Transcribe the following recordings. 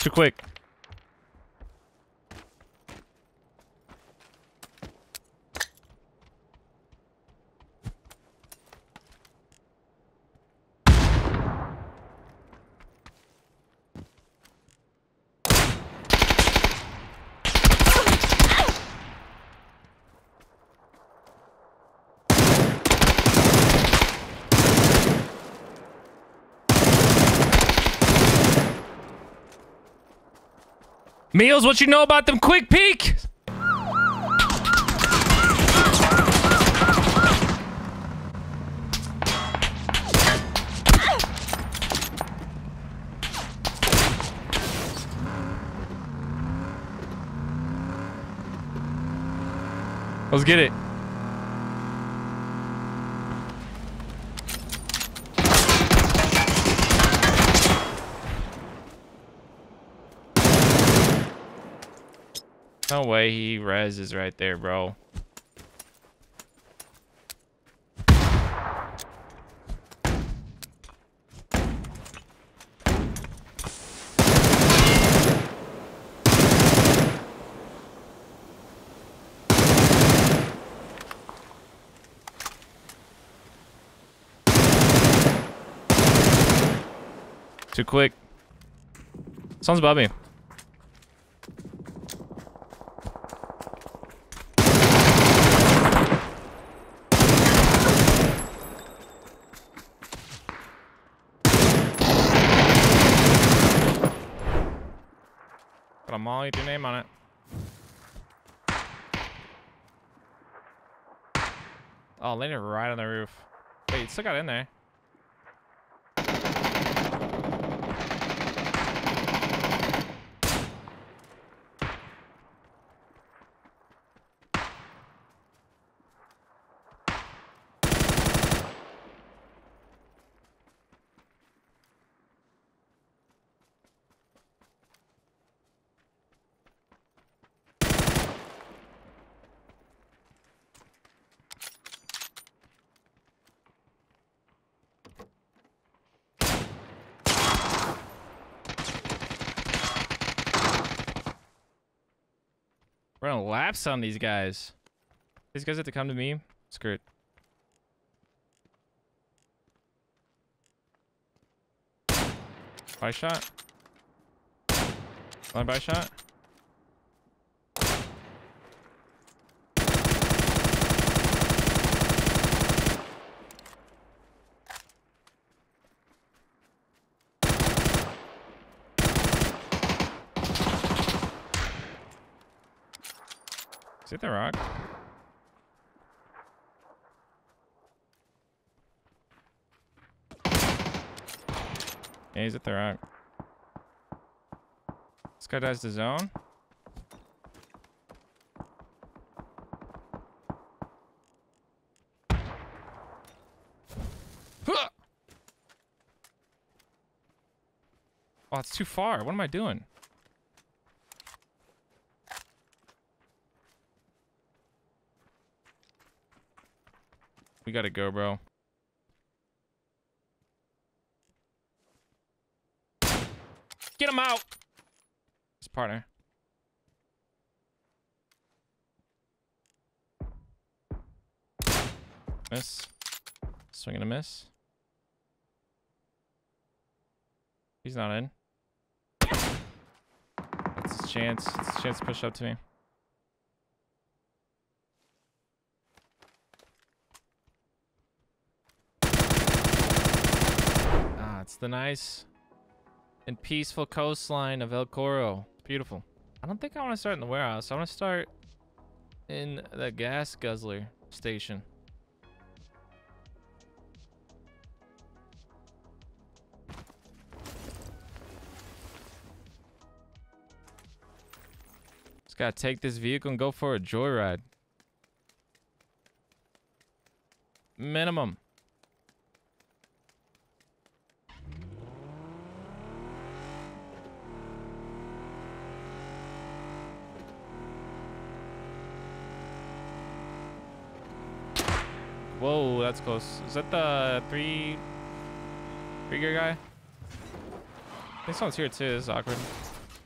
Too quick. Meals, what you know about them quick peek? Let's get it. No way he reses right there, bro. Too quick. Someone's above me. Got a molly with your name on it. Oh, landed right on the roof. Wait, it still got in there. We're gonna lapse on these guys. These guys have to come to me. Screw it. Buy shot. Another buy shot. Is it the rock? Yeah, he's at the rock. This guy dies to zone. Oh, it's too far. What am I doing? We gotta go, bro. Get him out! His partner. Miss. Swing and a miss. He's not in. That's his chance. It's his chance to push up to me. It's the nice and peaceful coastline of El Coro. It's beautiful. I don't think I want to start in the warehouse. I want to start in the gas guzzler station. Just gotta take this vehicle and go for a joyride. Minimum. Whoa, that's close. Is that the three gear guy? I think someone's here too. This is awkward.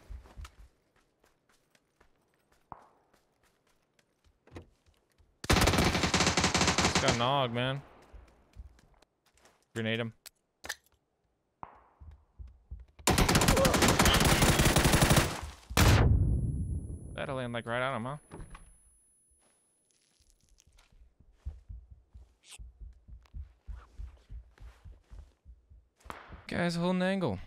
got Nog, man. Grenade him. That'll land like right on him, huh? Guy's holding an angle.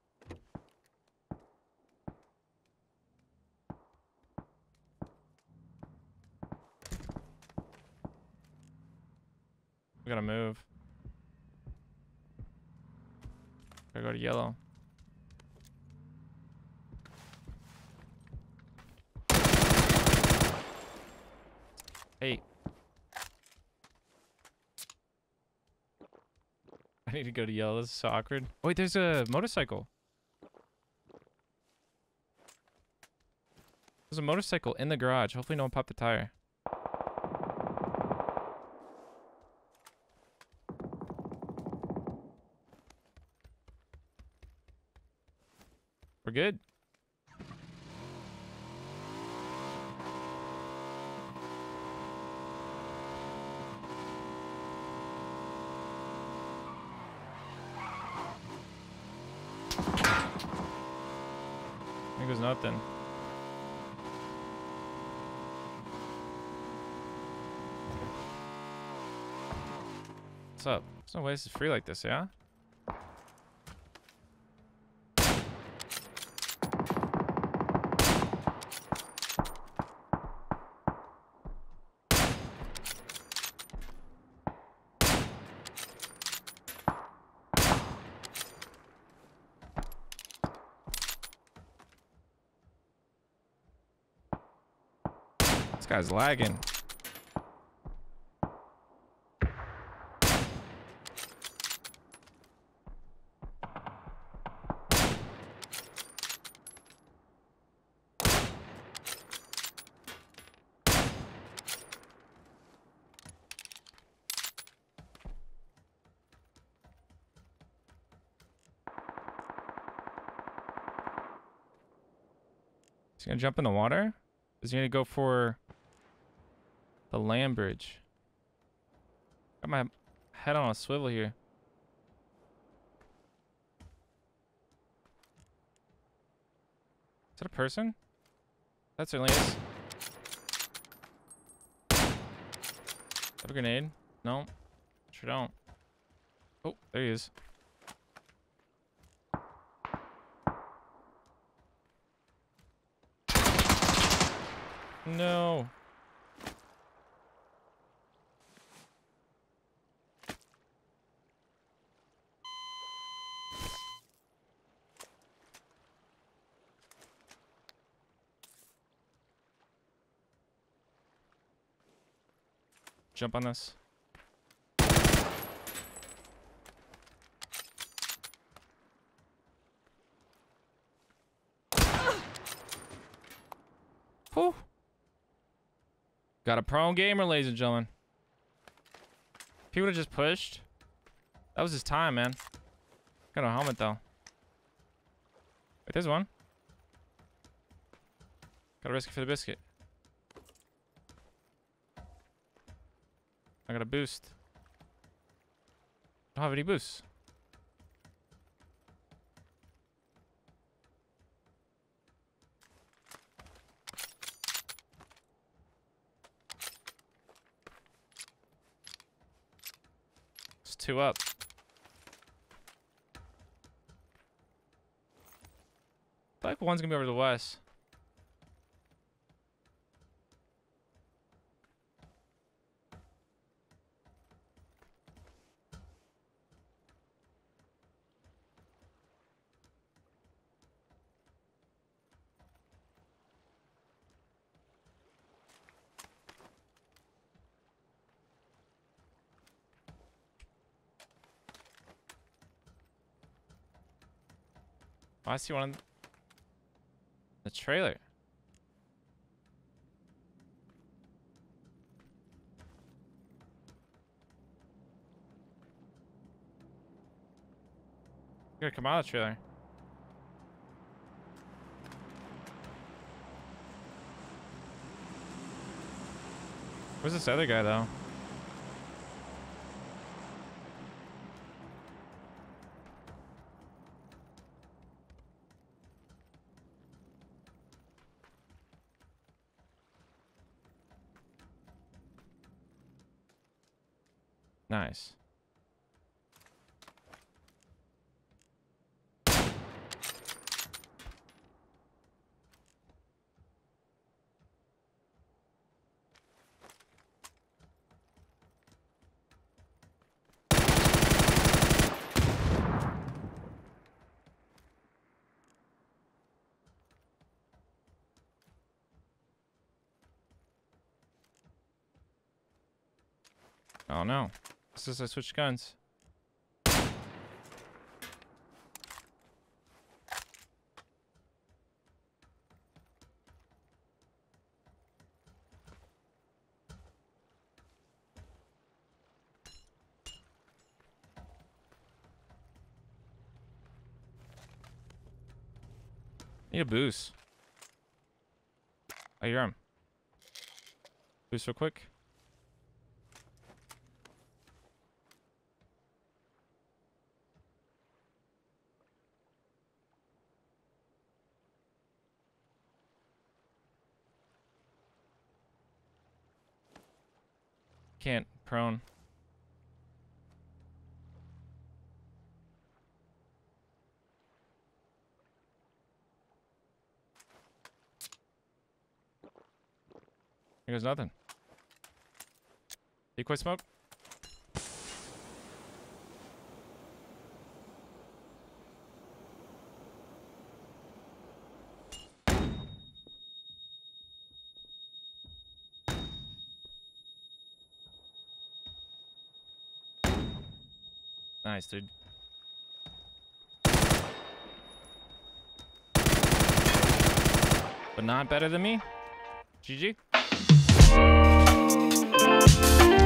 We gotta move. Gotta go to yellow. Hey. I need to go to yellow. This is so awkward. Oh, wait, there's a motorcycle. There's a motorcycle in the garage. Hopefully no one popped the tire. We're good. There goes nothing. What's up? There's no way this is free like this, yeah? This guy's lagging. Is he gonna jump in the water? Is he gonna go for the land bridge? Got my head on a swivel here. Is that a person? That certainly is. Have a grenade? No. Sure don't. Oh, there he is. No. Jump on this. Whew. Got a pro gamer, ladies and gentlemen. If he would have just pushed, that was his time, man. Got a helmet though. Wait, there's one. Gotta risk it for the biscuit. I got a boost. Don't have any boosts. It's 2 up. I feel like one's gonna be over to the west. Oh, I see one in the trailer. You gotta come out of the trailer. Where's this other guy though? Nice. Oh no. This is I switched guns. Need a boost. I hear him. Boost real quick. Can't. Prone. Here goes nothing. Decoy smoke. Nice, dude. But not better than me. GG.